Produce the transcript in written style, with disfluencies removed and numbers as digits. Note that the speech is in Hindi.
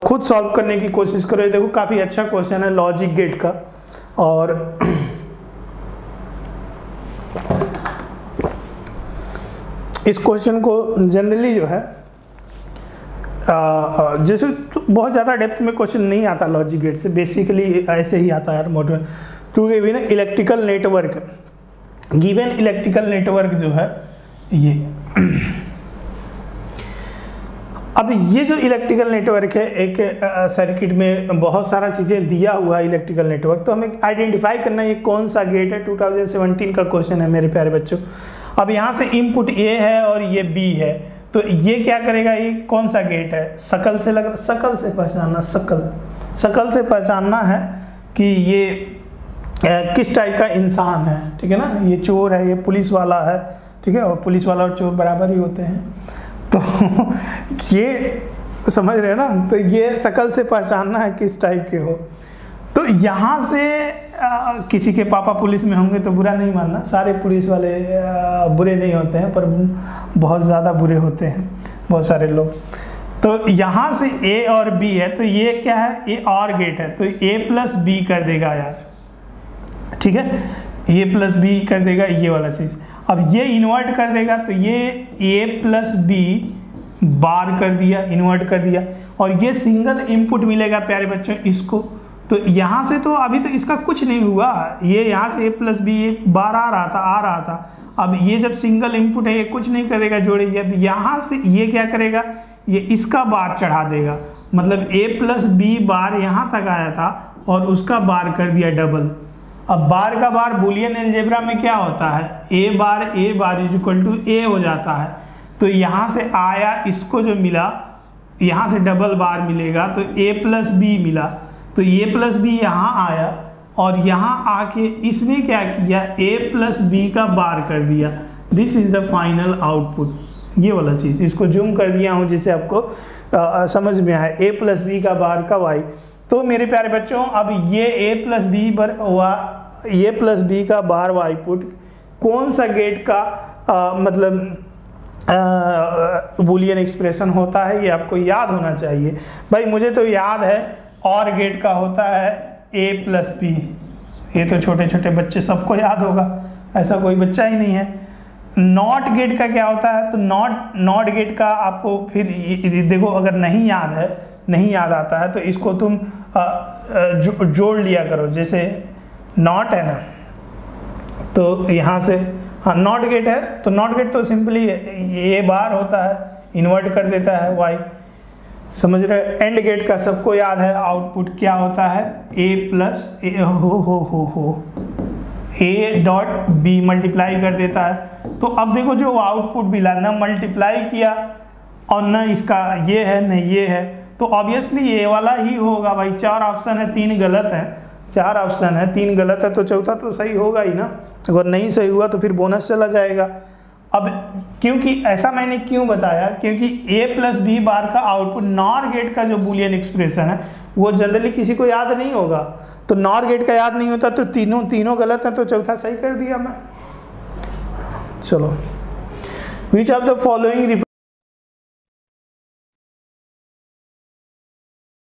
खुद सॉल्व करने की कोशिश करो। देखो काफ़ी अच्छा क्वेश्चन है लॉजिक गेट का। और इस क्वेश्चन को जनरली जो है जैसे तो बहुत ज़्यादा डेप्थ में क्वेश्चन नहीं आता लॉजिक गेट से, बेसिकली ऐसे ही आता है मोड में। To given electrical network, given electrical network जो है ये अब ये जो इलेक्ट्रिकल नेटवर्क है, एक सर्किट में बहुत सारा चीज़ें दिया हुआ है इलेक्ट्रिकल नेटवर्क, तो हमें आइडेंटिफाई करना है ये कौन सा गेट है। 2017 का क्वेश्चन है मेरे प्यारे बच्चों। अब यहाँ से इनपुट ए है और ये बी है, तो ये क्या करेगा, ये कौन सा गेट है, शकल से पहचानना, शकल से पहचानना है कि ये किस टाइप का इंसान है, ठीक है ना। ये चोर है, ये पुलिस वाला है, ठीक है, और पुलिस वाला और चोर बराबर ही होते हैं, तो ये समझ रहे हैं ना। तो ये शकल से पहचानना है किस टाइप के हो। तो यहाँ से किसी के पापा पुलिस में होंगे तो बुरा नहीं मानना, सारे पुलिस वाले बुरे नहीं होते हैं, पर बहुत ज़्यादा बुरे होते हैं बहुत सारे लोग। तो यहाँ से ए और बी है, तो ये क्या है, ए और गेट है, तो ए प्लस बी कर देगा यार, ठीक है, ए प्लस बी कर देगा ये वाला चीज़। अब ये इन्वर्ट कर देगा, तो ये ए प्लस बी बार कर दिया, इन्वर्ट कर दिया, और ये सिंगल इनपुट मिलेगा प्यारे बच्चों इसको। तो यहाँ से तो अभी तो इसका कुछ नहीं हुआ, ये यहाँ से ए प्लस बी ये बार आ रहा था। अब ये जब सिंगल इनपुट है ये कुछ नहीं करेगा जोड़े, अब यहाँ से ये क्या करेगा, ये इसका बार चढ़ा देगा, मतलब ए प्लस बी बार यहाँ तक आया था और उसका बार कर दिया डबल। अब बार का बार बूलियन अलजेब्रा में क्या होता है, A bar is equal to A हो जाता है। तो यहाँ से आया, इसको जो मिला यहाँ से डबल बार मिलेगा, तो ए प्लस बी मिला, तो ए प्लस बी यहाँ आया और यहाँ आके इसने क्या किया, ए प्लस बी का बार कर दिया। This is the final output, ये वाला चीज़ इसको जूम कर दिया हूँ जिससे आपको समझ में आए, ए प्लस बी का बार का वाई। तो मेरे प्यारे बच्चों अब ये A plus B A plus B का बार वाई पुट कौन सा गेट का मतलब बूलियन एक्सप्रेशन होता है, ये आपको याद होना चाहिए भाई। मुझे तो याद है और गेट का होता है ए प्लस बी, ये तो छोटे छोटे बच्चे सबको याद होगा, ऐसा कोई बच्चा ही नहीं है। नॉट गेट का क्या होता है, तो नॉट गेट का आपको फिर देखो अगर नहीं याद आता है तो इसको तुम जोड़ लिया करो। जैसे नॉट है ना, तो यहाँ से हाँ नॉट गेट है, तो नॉट गेट तो सिंपली ए बार होता है, इन्वर्ट कर देता है वाई, समझ रहे। एंड गेट का सबको याद है, आउटपुट क्या होता है, A plus A dot B multiply कर देता है। तो अब देखो जो आउटपुट मिला ना मल्टीप्लाई किया और न इसका ये है न ये है, तो ऑब्वियसली ये वाला ही होगा भाई। 4 ऑप्शन है, 3 गलत है, 4 ऑप्शन है, 3 गलत है, तो चौथा तो सही होगा ही ना। अगर नहीं सही हुआ तो फिर बोनस चला जाएगा। अब क्योंकि ऐसा मैंने क्यों बताया, क्योंकि ए प्लस बी बार का आउटपुट नॉर गेट का जो बूलियन एक्सप्रेशन है वो जनरली किसी को याद नहीं होगा, तो नॉर गेट का याद नहीं होता, तो तीनों गलत है, तो चौथा सही कर दिया मैं। चलो, विच ऑफ द फॉलोइंग